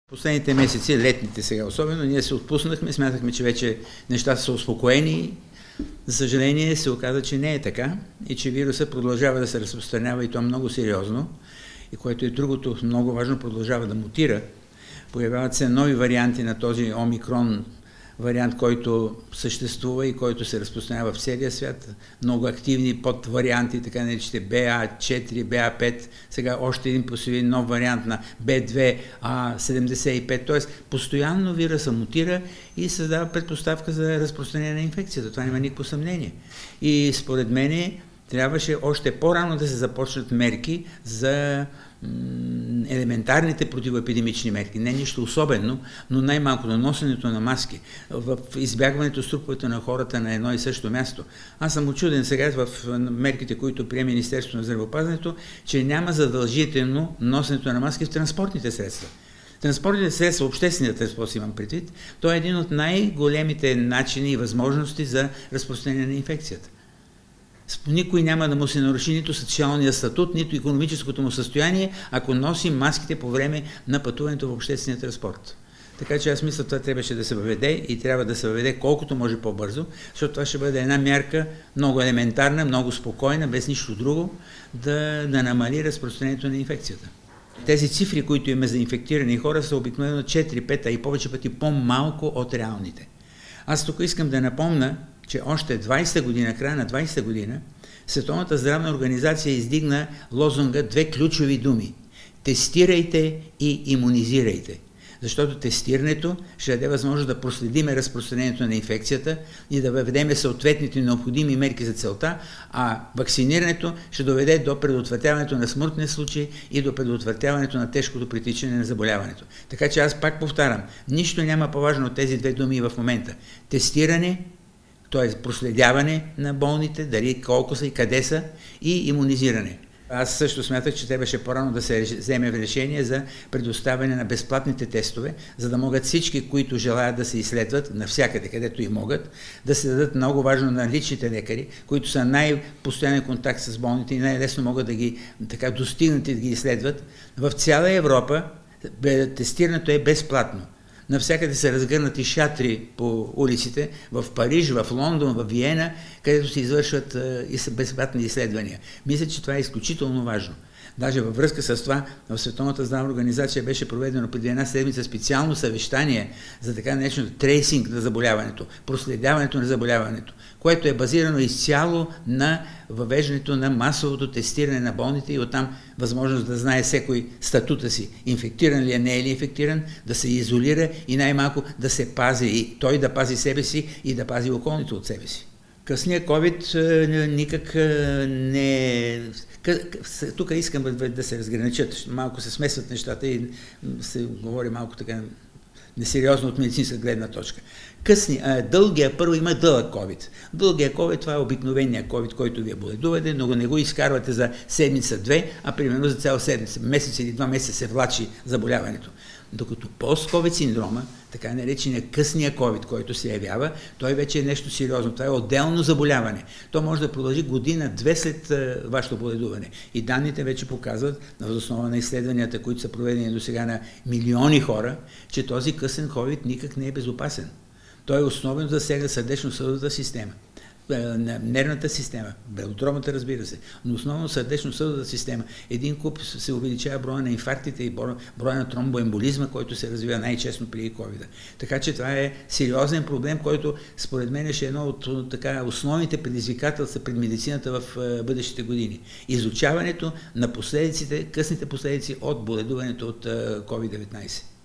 Последните месеци, летните сега особено, ние се отпуснахме, смятахме, че вече нещата са успокоени. За съжаление се оказа, че не е така и че вирусът продължава да се разпространява и то много сериозно, и което е другото много важно, продължава да мутира. Появяват се нови варианти на този омикрон вариант, който съществува и който се разпространява в целия свят. Много активни подварианти, така наречените BA4, BA5, сега още един посеви нов вариант на B2A75, т.е. постоянно вируса мутира и създава предпоставка за разпространение на инфекцията. Това няма никакво съмнение. И според мен трябваше още по-рано да се започнат мерки за елементарните противоепидемични мерки, не нищо особено, но най-малко на носенето на маски, в избягването струпването на хората на едно и също място. Аз съм учуден сега в мерките, които прие Министерството на здравеопазването, че няма задължително носенето на маски в транспортните средства. Транспортните средства, общественият транспорт имам предвид, то е един от най-големите начини и възможности за разпространение на инфекцията. Никой няма да му се наруши нито социалния статут, нито икономическото му състояние, ако носи маските по време на пътуването в обществения транспорт. Така че аз мисля, това трябваше да се въведе и трябва да се въведе колкото може по-бързо, защото това ще бъде една мярка много елементарна, много спокойна, без нищо друго, да намали разпространението на инфекцията. Тези цифри, които имаме за инфектирани хора, са обикновено 4-5, а и повече пъти по-малко от реалните. Аз тук искам да напомня, че още 20-та година, края на 20-та година, Световната здравна организация издигна лозунга две ключови думи – тестирайте и имунизирайте. Защото тестирането ще даде възможност да проследиме разпространението на инфекцията и да въведеме съответните необходими мерки за целта, а вакцинирането ще доведе до предотвратяването на смъртни случаи и до предотвратяването на тежкото притичане на заболяването. Така че аз пак повтарям, нищо няма по-важно от тези две думи в момента. Тестиране, т.е. проследяване на болните, дали колко са и къде са, и имунизиране. Аз също смятах, че трябваше по-рано да се вземе решение за предоставяне на безплатните тестове, за да могат всички, които желаят да се изследват, навсякъде, където и могат, да се дадат много важно на личните лекари, които са най-постоянен контакт с болните и най-лесно могат да ги достигнат и да ги изследват. В цяла Европа тестирането е безплатно. Навсякъде са разгърнати шатри по улиците, в Париж, в Лондон, в Виена, където се извършват безплатни изследвания. Мисля, че това е изключително важно. Даже във връзка с това в Световната здравна организация беше проведено преди една седмица специално съвещание за така нареченото трейсинг на заболяването, проследяването на заболяването, което е базирано изцяло на въвеждането на масовото тестиране на болните и оттам възможност да знае всекой статута си, инфектиран ли е, не е ли инфектиран, да се изолира и най-малко да се пази, и той да пази себе си и да пази околните от себе си. Късният COVID никак не е... Тук искам да се разграничат, малко се смесват нещата и се говори малко така несериозно от медицинска гледна точка. Дългия, първо има дълъг COVID. Дългия COVID, това е обикновения COVID, който вие боледувате, но не го изкарвате за седмица-две, а примерно за цял седмица, месец или 2 месеца се влачи заболяването. Докато пост-COVID синдрома, така наречения късния COVID, който се явява, той вече е нещо сериозно. Това е отделно заболяване. То може да продължи година-две след вашето боледуване. И данните вече показват, въз основа на изследванията, които са проведени до сега на милиони хора, че този късен COVID никак не е безопасен. Той е основен засега сърдечно-съдовата система, нервната система, белодробната, разбира се, но основно сърдечно-съдовата система. Един куп се увеличава броя на инфарктите и броя на тромбоемболизма, който се развива най-честно при COVID-а. Така че това е сериозен проблем, който според мен ще е едно от основните предизвикателства пред медицината в бъдещите години. Изучаването на последиците, късните последици от боледуването от COVID-19.